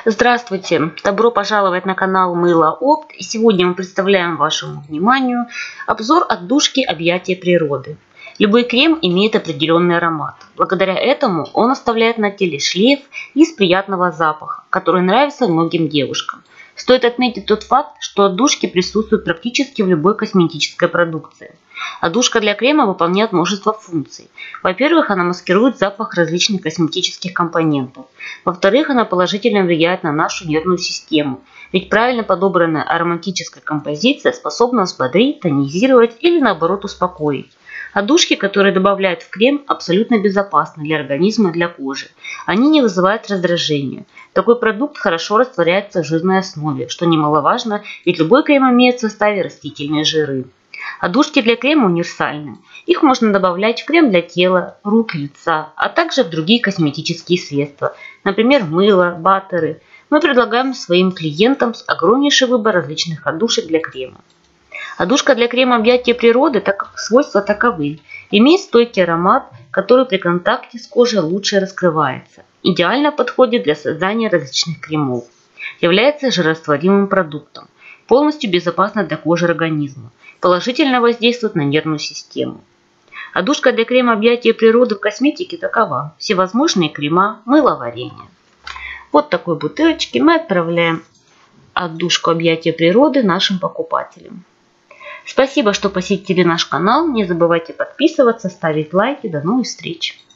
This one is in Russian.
Здравствуйте! Добро пожаловать на канал Мыло Опт. И сегодня мы представляем вашему вниманию обзор отдушки «Объятия природы». Любой крем имеет определенный аромат. Благодаря этому он оставляет на теле шлейф из приятного запаха, который нравится многим девушкам. Стоит отметить тот факт, что отдушки присутствуют практически в любой косметической продукции. Отдушка для крема выполняет множество функций. Во-первых, она маскирует запах различных косметических компонентов. Во-вторых, она положительно влияет на нашу нервную систему, ведь правильно подобранная ароматическая композиция способна взбодрить, тонизировать или наоборот успокоить. Отдушки, которые добавляют в крем, абсолютно безопасны для организма и для кожи. Они не вызывают раздражения. Такой продукт хорошо растворяется в жирной основе, что немаловажно, ведь любой крем имеет в составе растительные жиры. Отдушки для крема универсальны. Их можно добавлять в крем для тела, рук и лица, а также в другие косметические средства, например, мыло, баттеры. Мы предлагаем своим клиентам огромнейший выбор различных отдушек для крема. Отдушка для крема «Объятия природы» свойства таковы. Имеет стойкий аромат, который при контакте с кожей лучше раскрывается. Идеально подходит для создания различных кремов. Является жирорастворимым продуктом. Полностью безопасна для кожи организма. Положительно воздействует на нервную систему. Отдушка для крема «Объятия природы» в косметике такова. Всевозможные крема, мыло, варенье. Вот такой бутылочке мы отправляем отдушку «Объятия природы» нашим покупателям. Спасибо, что посетили наш канал. Не забывайте подписываться, ставить лайки. До новых встреч!